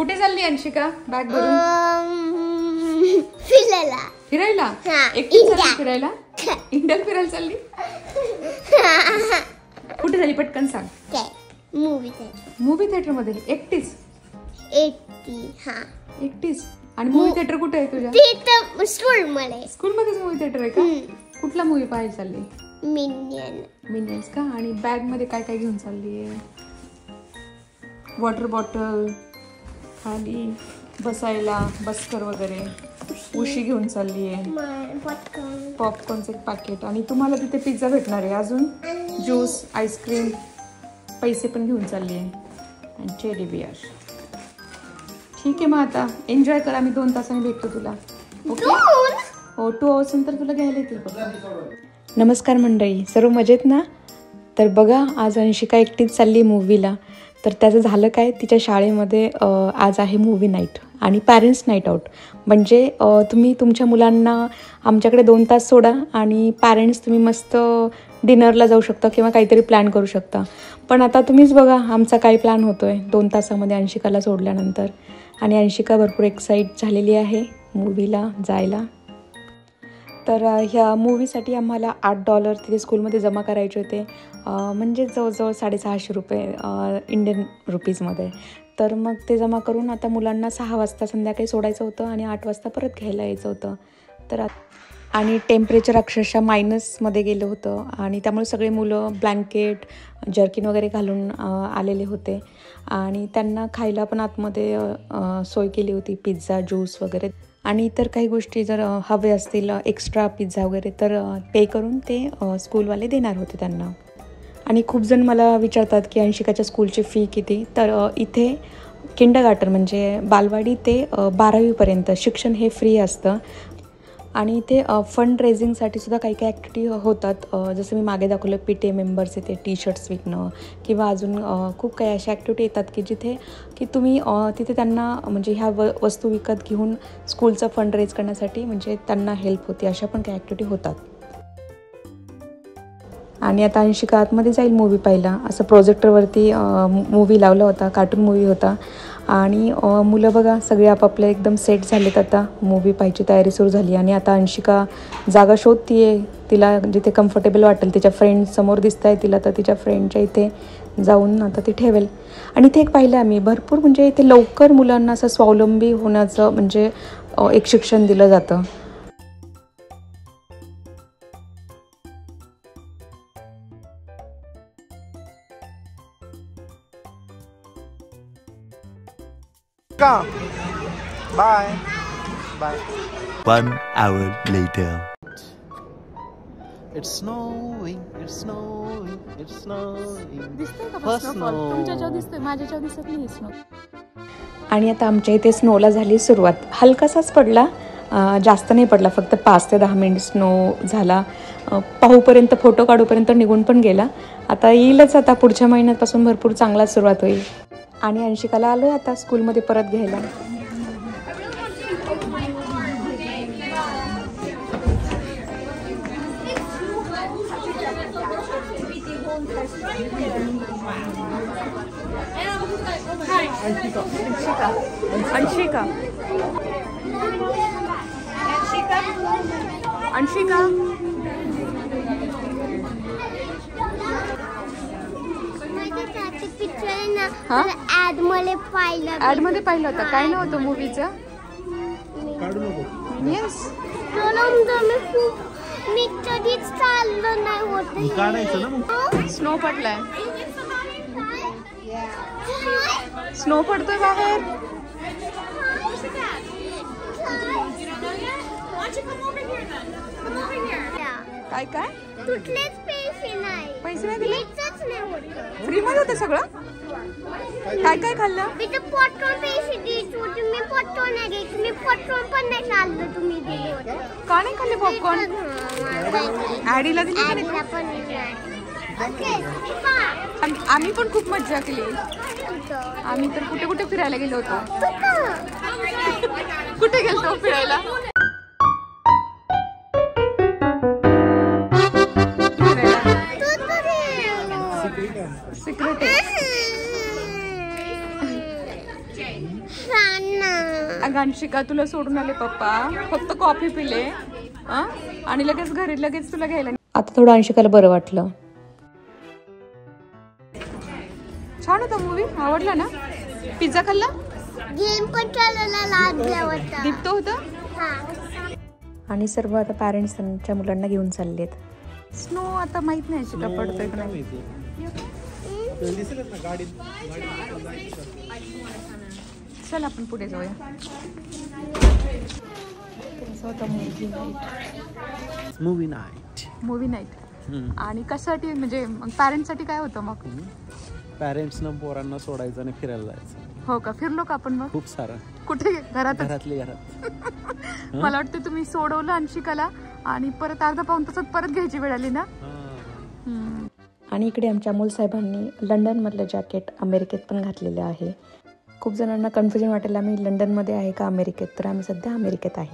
कुठे चालली अंशिका बॅग भरून? फिरायला. फिरायला? एकटीच चालली फिरायला? इंडियात फिरायला चालली? कुठे झाली पटकन सांग. मूवी थिएटर मध्ये एकटीच? एकटीच. आणि मूवी थिएटर कुठे आहे तुझ्या? तिथं स्कूल मध्ये. स्कूल मध्येच मूवी थिएटर आहे का? कुठला मूवी पाहायला चालली? मिनियन्स का? आणि बॅग मध्ये काय काय घेऊन चालली आहे? वॉटर बॉटल, खाली बसायला बस्कर वगैरे, उशी घेऊन चालली आहे, पॉपकॉर्नचं एक पॅकेट, आणि तुम्हाला तिथे पिझ्झा भेटणार आहे, अजून ज्यूस, आईस्क्रीम, पैसे पण घेऊन चालली आहे, आणि टेडी बियर. ठीक आहे, मग आता एन्जॉय कर. आम्ही 2 तासांनी भेटतो तुला. ओके? हो, 2 आवर्स नंतर तुला घ्यायला येतील. नमस्कार मंडळी, सर्व मजेत ना? तर बघा, आज अंशिका एकटीच चालली मूवीला. तर त्याचं झालं काय, तिच्या शाळेमध्ये आज आहे मूवी नाईट आणि पॅरेंट्स नाईट आऊट. म्हणजे तुम्ही तुमच्या मुलांना आमच्याकडे 2 तास सोडा आणि पॅरेंट्स तुम्ही मस्त डिनरला जाऊ शकता किंवा काहीतरी प्लॅन करू शकता. पण आता तुम्हीच बघा आमचा काय प्लॅन होतो आहे 2 तासामध्ये अंशिकाला सोडल्यानंतर. आणि अंशिका भरपूर एक्साईट झालेली आहे मूवीला जायला. तर ह्या मूवीसाठी आम्हाला $8 तिथे स्कूलमध्ये जमा करायचे होते, म्हणजे जवळजवळ ₹650 इंडियन रुपीजमध्ये. तर मग ते जमा करून आता मुलांना 6 वाजता संध्याकाळी सोडायचं होतं आणि 8 वाजता परत घ्यायला यायचं होतं. तर आणि टेम्परेचर अक्षरशः मायनसमध्ये गेलं होतं आणि त्यामुळे सगळे मुलं ब्लँकेट, जर्किन वगैरे घालून आलेले होते. आणि त्यांना खायला पण आतमध्ये सोय केली होती, पिझ्झा, ज्यूस वगैरे. आणि इतर काही गोष्टी जर हवे असतील एक्स्ट्रा पिझ्झा वगैरे तर पे करून ते स्कूलवाले देणार होते त्यांना. आणि खूप जण मला विचारतात की अंशिकाच्या स्कूलची फी किती. तर इथे किंडरगार्टन म्हणजे बालवाडी ते 12वीपर्यंत शिक्षण हे फ्री असतं. आणि इथे फंड रेझिंगसाठी सुद्धा काही काही ॲक्टिव्हिटी होतात. जसं मी मागे दाखवलं, PTA मेंबर्स इथे टी-शर्ट्स विकणं किंवा अजून खूप काही अशा ॲक्टिव्हिटी येतात की जिथे की तुम्ही तिथे त्यांना म्हणजे ह्या वस्तू विकत घेऊन स्कूलचं फंड रेज करण्यासाठी म्हणजे त्यांना हेल्प होते. अशा पण काही ॲक्टिव्हिटी होतात. आणि आता अंशिका आतमध्ये जाईल मूवी पाहिला. असं प्रोजेक्टरवरती मूवी लावला होता, कार्टून मूवी होता. आणि मुलं बघा सगळे आपापले एकदम सेट झालेत. आता मूवी पाहायची तयारी सुरू झाली. आणि आता अंशिका जागा शोधती आहे, तिला जिथे कम्फर्टेबल वाटेल. तिच्या फ्रेंड समोर दिसत आहे तिला, तर तिच्या फ्रेंडच्या इथे जाऊन आता ती ठेवेल. आणि इथे एक पाहिलं आम्ही भरपूर म्हणजे इथे लवकर मुलांना असं स्वावलंबी होण्याचं म्हणजे एक शिक्षण दिलं जातं. Bye. Bye. 1 hour later. It's snowing. It's snowing. It's snowing. दिसतंय का स्नो? तुमच्या दिसतंय, माझ्या दिसत नाही स्नो. आणि आता आमच्या इथे स्नोला झाली सुरुवात. हलकासाच पडला, जास्त नाही पडला, फक्त 5 ते 10 मिनिट स्नो झाला. पाहूपर्यंत फोटो काढूपर्यंत निघून पण गेला. आता येईलच, आता पुढच्या महिन्यापासून भरपूर चांगला सुरुवात होईल. आणि अंशिकाला आलो आहे आता स्कूलमध्ये परत घ्यायला. अंशिका अंशिका ऍड मध्ये पाहिलं होतं. काय नाव होतं मूवीचं? येस. मी कधीच चाललं नाही होत. स्नो पडलाय, स्नो पडतोय बाहेर. काय काय कुठलेच पैसे नाही. पैसे नाही दिले? फ्री मध्ये होतं सगळं. काय काय खाल्लं? पेट्रोल पैसे देत होते. मी पेट्रोल नाही घेत. मी पेट्रोल पण नाही चाललं. तुम्ही दिले होते. का नाही खाल्ले पॉपकॉर्न? ॲडीला दिली का नाही? आम्ही पण खूप मज्जा केली. आम्ही तर कुठे कुठे फिरायला गेलो होतो. कुठे गेलतो फिरायला? सिक्रेट आहे. अगं अंशिका, तुला सोडून आले पप्पा, फक्त कॉफी पिले आणि लगेच तुला घ्यायला. आता थोडं अंशिकाला बरं वाटलं. छान होता मूवी, आवडला ना? पिझ्झा खाल्ला? गेम पण चालवला लागला होता. दीप्त होता. आणि सर्व आता पॅरेंट्स त्यांच्या मुलांना घेऊन चाललेत. स्नो आता माहित नाही शिका पडतोय का नाही. चल आपण पुढे जाऊया. Movie night. आणि कशासाठी, म्हणजे पॅरेंट्स साठी काय होतं मग? पॅरेंट्सना पोरांना सोडायचं आणि फिरायला जायचं. हो का? फिरलो का आपण मग? खूप सारा. कुठे? घरात. मला वाटतं तुम्ही सोडवलं अंशिकाला आणि परत अर्धा पाऊण तासात परत घ्यायची वेळ आली ना. आणि इकडे आमच्या अमोल साहेबांनी लंडन मधलं जॅकेट अमेरिकेत पण घातलेलं आहे. खूप जणांना कन्फ्युजन वाटेल आम्ही लंडन मध्ये आहे का अमेरिकेत, तर आम्ही सध्या अमेरिकेत आहे.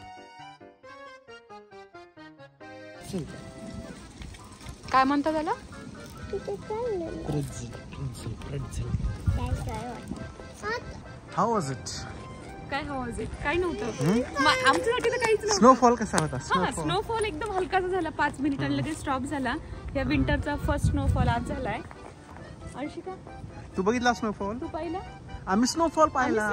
काय म्हणता त्याला? How was it? काय काय नव्हतं आमच्यासाठी तर काहीच नव्हतं. स्नोफॉल कसा होता? स्नोफॉल एकदम हलकाचा झाला, 5 मिनिटांनी लगेच स्टॉप झाला. या विंटरचा फर्स्ट स्नोफॉल आज झालाय. अंशिका, तू बघितला स्नोफॉल? तू पाहिला? आम्ही स्नोफॉल पाहिला.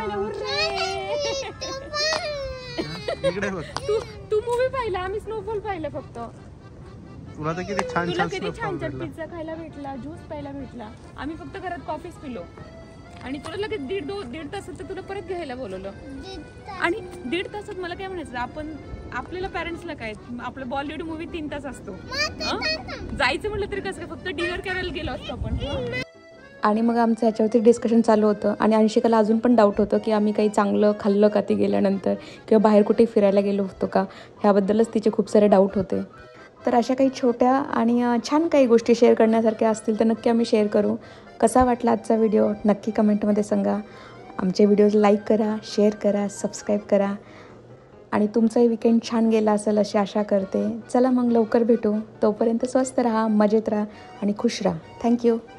इकडे बघ. तू मूवी पाहिला, आम्ही स्नोफॉल पाहिला फक्त. तुला तर किती छान छान पिझ्झा खायला भेटला, ज्यूस प्यायला भेटला. आम्ही फक्त घरात कॉफीच पिलो आणि तुला लगेच दीड तासात तर तुला परत घ्यायला बोलवलं. आणि 1.5 तासात मला काय म्हणायचं, आपल्याला पॅरेंट्सला काय, आपलं बॉलिवूड मूवी 3 तास असतो. जायचं म्हटलं तरी कसं, फक्त डिनर करायला गेलो असतो आपण. आणि मग आमचं ह्याच्यावरती डिस्कशन चालू होतं. आणि अंशिकाला अजून पण डाऊट होतं की आम्ही काही चांगलं खाल्लं का ती गेल्यानंतर, किंवा बाहेर कुठे फिरायला गेलो होतो का, ह्याबद्दलच तिचे खूप सारे डाऊट होते. तर अशा काही छोट्या आणि छान काही गोष्टी शेअर करण्यासारख्या असतील तर नक्की आम्ही शेअर करू. कसा वाटला आजचा व्हिडिओ नक्की कमेंटमध्ये सांगा. आमचे व्हिडिओज लाईक करा, शेअर करा, सबस्क्राईब करा. आणि तुमचाही विकेंड छान गेला असेल अशी आशा करते. चला मग लवकर भेटू. तोपर्यंत स्वस्त राहा, मजेत राहा आणि खुश राहा. थँक्यू.